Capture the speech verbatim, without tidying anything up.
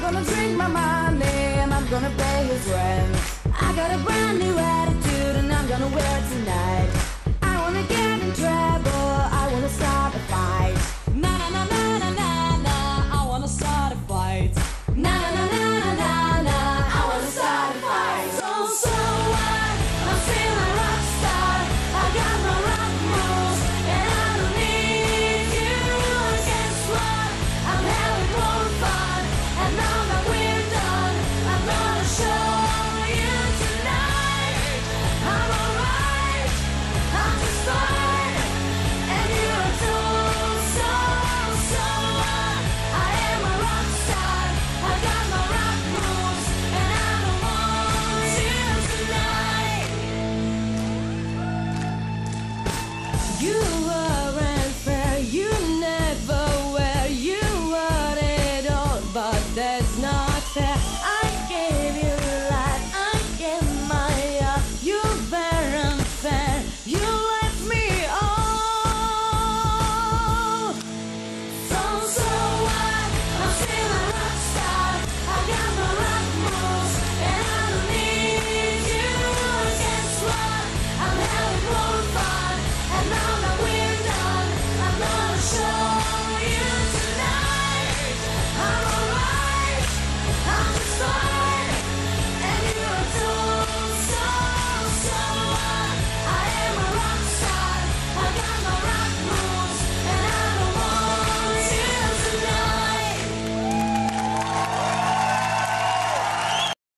gonna drink my money and I'm gonna pay his rent. I got a brand new attitude and I'm gonna wear it tonight. I wanna get in trouble, I wanna start a fight. Na na na na na na na, I wanna start a fight. Na na na na na na na, I wanna start a fight. So so what? I'm still a rock star. I got my rock moves and I don't need you. Guess what? I'm having more fun and now that we're done, I'm gonna show you tonight. I'm alright, I'm just fine, and you're a tool. So so what? I am a rock star. I got my rock moves and I don't want you tonight. You weren't fair, you never were, you want it all, but that's not fair.